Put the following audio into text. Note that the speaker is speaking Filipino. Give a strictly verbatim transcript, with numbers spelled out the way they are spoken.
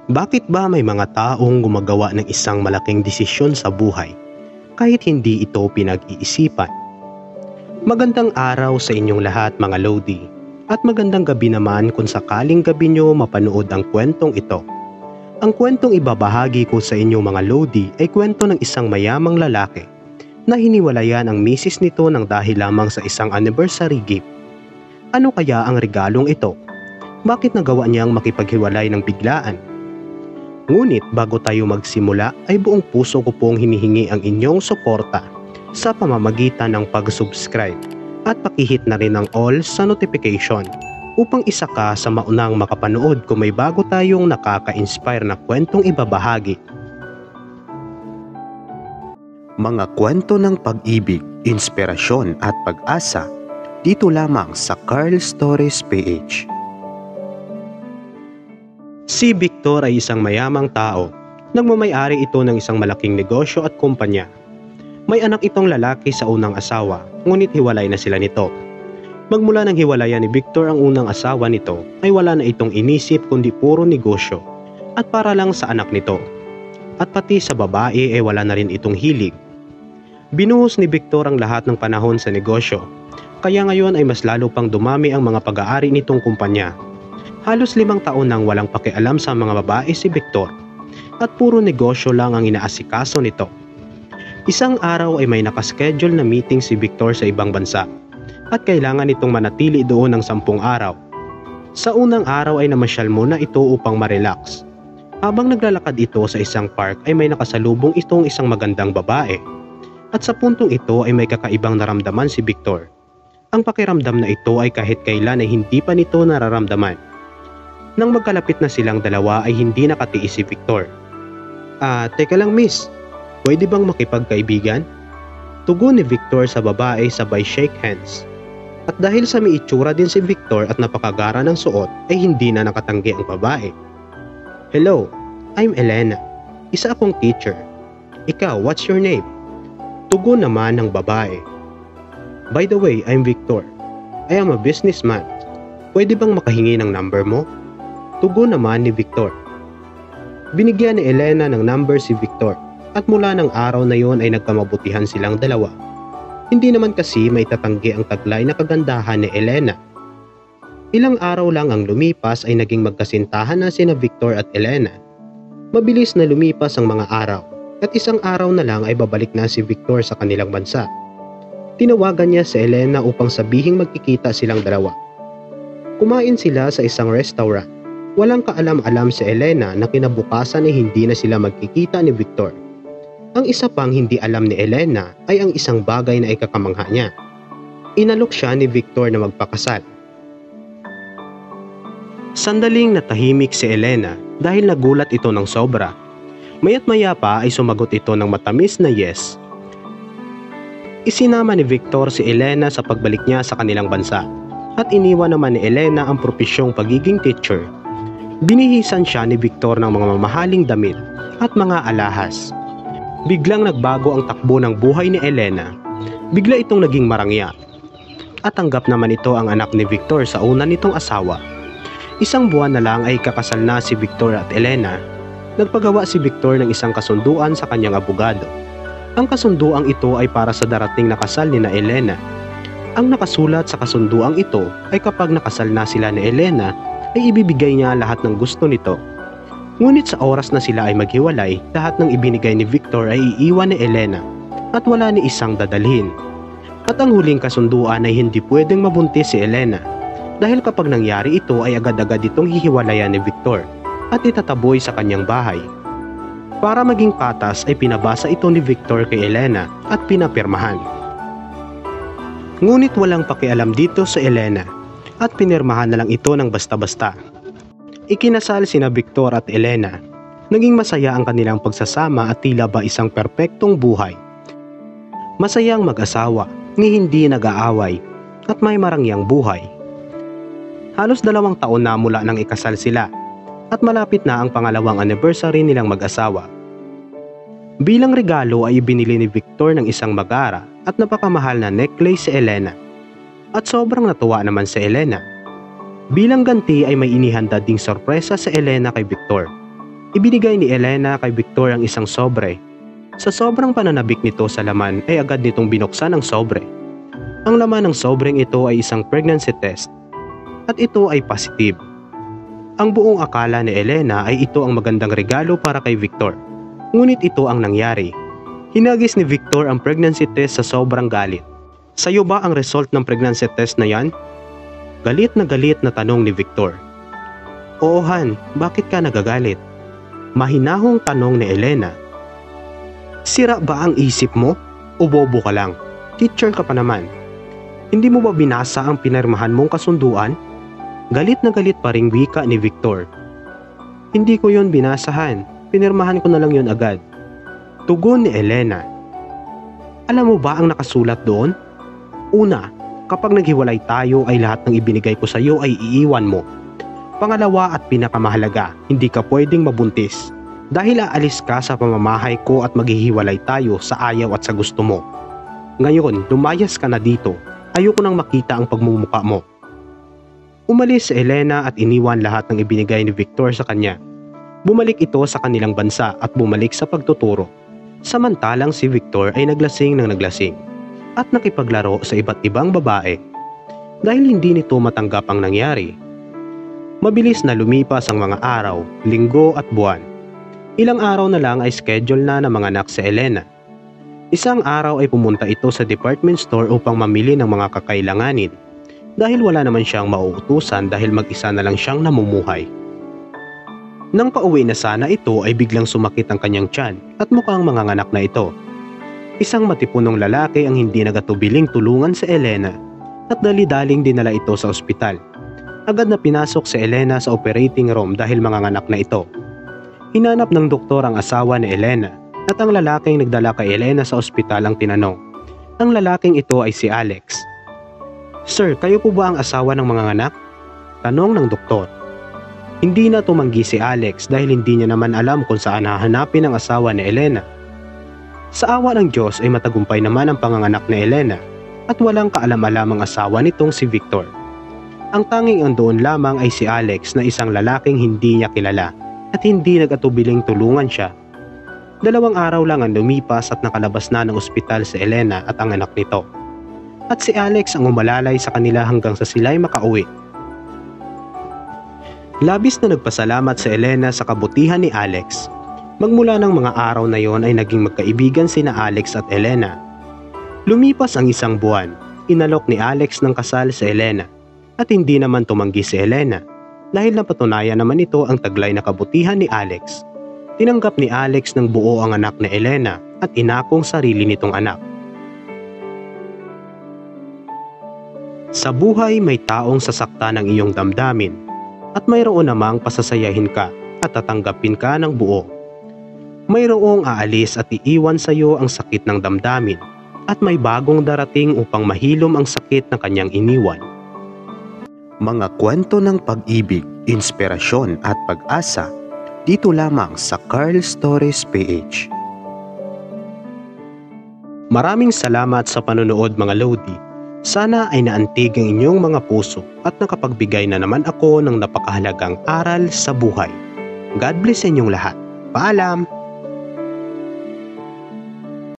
Bakit ba may mga taong gumagawa ng isang malaking desisyon sa buhay kahit hindi ito pinag-iisipan? Magandang araw sa inyong lahat mga Lodi, at magandang gabi naman kung sakaling gabi nyo mapanood ang kwentong ito. Ang kwentong ibabahagi ko sa inyo mga Lodi ay kwento ng isang mayamang lalaki na hiniwalayan ang misis nito ng dahil lamang sa isang anniversary gift. Ano kaya ang regalong ito? Bakit nagawa niyang makipaghiwalay ng biglaan? Ngunit bago tayo magsimula ay buong puso ko pong hinihingi ang inyong suporta sa pamamagitan ng pag-subscribe at pakihit na rin ang all sa notification upang isa ka sa maunang makapanood kung may bago tayong nakaka-inspire na kwentong ibabahagi. Mga kwento ng pag-ibig, inspirasyon at pag-asa dito lamang sa Carl Stories P H. Si Victor ay isang mayamang tao. Nagmamay-ari ito ng isang malaking negosyo at kumpanya. May anak itong lalaki sa unang asawa, ngunit hiwalay na sila nito. Magmula ng hiwalayan ni Victor ang unang asawa nito, ay wala na itong inisip kundi puro negosyo at para lang sa anak nito. At pati sa babae ay wala na rin itong hilig. Binuhos ni Victor ang lahat ng panahon sa negosyo, kaya ngayon ay mas lalo pang dumami ang mga pag-aari nitong kumpanya. Halos limang taon nang walang pakialam sa mga babae si Victor at puro negosyo lang ang inaasikaso nito. Isang araw ay may nakaschedule na meeting si Victor sa ibang bansa at kailangan itong manatili doon ng sampung araw. Sa unang araw ay namasyal muna ito upang ma-relax. Habang naglalakad ito sa isang park ay may nakasalubong itong isang magandang babae. At sa puntong ito ay may kakaibang naramdaman si Victor. Ang pakiramdam na ito ay kahit kailan ay hindi pa nito nararamdaman. Nang magkalapit na silang dalawa ay hindi nakatiis si Victor. Ah, teka lang miss, pwede bang makipagkaibigan? Tugon ni Victor sa babae sabay shake hands. At dahil sa may itsura din si Victor at napakagara ng suot ay hindi na nakatanggi ang babae. Hello, I'm Elena. Isa akong teacher. Ikaw, what's your name? Tugon naman ng babae. By the way, I'm Victor. I am a businessman. Pwede bang makahingi ng number mo? Tugon naman ni Victor. Binigyan ni Elena ng number si Victor at mula ng araw na yon ay nagkamabutihan silang dalawa. Hindi naman kasi may tatanggi ang taglay na kagandahan ni Elena. Ilang araw lang ang lumipas ay naging magkasintahan na sina Victor at Elena. Mabilis na lumipas ang mga araw at isang araw na lang ay babalik na si Victor sa kanilang bansa. Tinawagan niya si Elena upang sabihing magkikita silang dalawa. Kumain sila sa isang restaurant. Walang kaalam-alam si Elena na kinabukasan ay hindi na sila magkikita ni Victor. Ang isa pang hindi alam ni Elena ay ang isang bagay na ikakamangha niya. Inalok siya ni Victor na magpakasal. Sandaling natahimik si Elena dahil nagulat ito ng sobra. Maya't maya pa ay sumagot ito ng matamis na yes. Isinama ni Victor si Elena sa pagbalik niya sa kanilang bansa at iniwan naman ni Elena ang propesyong pagiging teacher. Binihisan siya ni Victor ng mga mamahaling damit at mga alahas. Biglang nagbago ang takbo ng buhay ni Elena. Bigla itong naging marangya. At tanggap naman ito ang anak ni Victor sa una nitong asawa. Isang buwan na lang ay kakasal na si Victor at Elena. Nagpagawa si Victor ng isang kasunduan sa kanyang abogado. Ang kasunduang ito ay para sa darating na kasal ni na Elena. Ang nakasulat sa kasunduang ito ay kapag nakasal na sila ni Elena, ay ibibigay niya lahat ng gusto nito. Ngunit sa oras na sila ay maghiwalay, lahat ng ibinigay ni Victor ay iiwan ni Elena at wala ni isang dadalhin. At ang huling kasunduan ay hindi pwedeng mabuntis si Elena dahil kapag nangyari ito ay agad-agad itong hihiwalayan ni Victor at itataboy sa kanyang bahay. Para maging patas ay pinabasa ito ni Victor kay Elena at pinapirmahan. Ngunit walang pakialam dito sa Elena at pinirmahan na lang ito ng basta-basta. Ikinasal sina Victor at Elena. Naging masaya ang kanilang pagsasama at tila ba isang perpektong buhay. Masayang mag-asawa, ni hindi nag-aaway at may marangyang buhay. Halos dalawang taon na mula nang ikasal sila at malapit na ang pangalawang anniversary nilang mag-asawa. Bilang regalo ay ibinili ni Victor ng isang magara at napakamahal na necklace si Elena. At sobrang natuwa naman si Elena. Bilang ganti ay may inihanda ding sorpresa sa Elena kay Victor. Ibinigay ni Elena kay Victor ang isang sobre. Sa sobrang pananabik nito sa laman ay agad nitong binuksan ang sobre. Ang laman ng sobreng ito ay isang pregnancy test at ito ay positive. Ang buong akala ni Elena ay ito ang magandang regalo para kay Victor. Ngunit ito ang nangyari. Hinagis ni Victor ang pregnancy test sa sobrang galit. Sa'yo ba ang result ng pregnancy test na yan? Galit na galit na tanong ni Victor. Oo Han, bakit ka nagagalit? Mahinahong tanong ni Elena. Sira ba ang isip mo? O bobo ka lang? Teacher ka pa naman. Hindi mo ba binasa ang pinirmahan mong kasunduan? Galit na galit pa ring wika ni Victor. Hindi ko yon binasahan. Pinirmahan ko na lang yon agad. Tugon ni Elena. Alam mo ba ang nakasulat doon? Una, kapag naghiwalay tayo ay lahat ng ibinigay ko sa iyo ay iiwan mo. Pangalawa at pinakamahalaga, hindi ka pwedeng mabuntis dahil aalis ka sa pamamahay ko at maghihiwalay tayo sa ayaw at sa gusto mo. Ngayon, lumayas ka na dito. Ayoko nang makita ang pagmumukha mo. Umalis si Elena at iniwan lahat ng ibinigay ni Victor sa kanya. Bumalik ito sa kanilang bansa at bumalik sa pagtuturo. Samantalang si Victor ay naglasing ng naglasing at nakipaglaro sa iba't ibang babae. Dahil hindi nito matanggap ang nangyari, mabilis na lumipas ang mga araw, linggo at buwan. Ilang araw na lang ay schedule na ng mga anak si Elena. Isang araw ay pumunta ito sa department store upang mamili ng mga kakailanganin dahil wala naman siyang mauutusan dahil mag-isa na lang siyang namumuhay. Nang pauwi na sana ito ay biglang sumakit ang kanyang tiyan at mukhang manganganak na ito. Isang matipunong lalaki ang hindi nagatubiling tulungan sa Elena at dali-daling dinala ito sa ospital. Agad na pinasok si Elena sa operating room dahil manganganak na ito. Hinanap ng doktor ang asawa ni Elena at ang lalaking nagdala kay Elena sa ospital ang tinanong. Ang lalaking ito ay si Alex. Sir, kayo po ba ang asawa ng mga anak? Tanong ng doktor. Hindi na tumanggi si Alex dahil hindi niya naman alam kung saan hahanapin ang asawa ni Elena. Sa awa ng Diyos ay matagumpay naman ang panganganak ni Elena at walang kaalam-alam ang asawa nitong si Victor. Ang tanging andoon lamang ay si Alex na isang lalaking hindi niya kilala at hindi nag-atubiling tulungan siya. Dalawang araw lang ang lumipas at nakalabas na ng ospital si Elena at ang anak nito. At si Alex ang umalalay sa kanila hanggang sa sila'y makauwi. Labis na nagpasalamat si Elena sa kabutihan ni Alex. Magmula ng mga araw na yon ay naging magkaibigan sina Alex at Elena. Lumipas ang isang buwan, inalok ni Alex ng kasal si Elena at hindi naman tumanggi si Elena dahil napatunayan naman ito ang taglay na kabutihan ni Alex. Tinanggap ni Alex ng buo ang anak ni Elena at inakong sarili nitong anak. Sa buhay may taong sasakta ng iyong damdamin at mayroon namang pasasayahin ka at tatanggapin ka ng buo. Mayroong aalis at iiwan sa iyo ang sakit ng damdamin at may bagong darating upang mahilom ang sakit na kanyang iniwan. Mga kwento ng pag-ibig, inspirasyon at pag-asa dito lamang sa Carl Stories P H. Maraming salamat sa panonood mga Lodi. Sana ay naantig ang inyong mga puso at nakapagbigay na naman ako ng napakahalagang aral sa buhay. God bless sa inyong lahat. Paalam!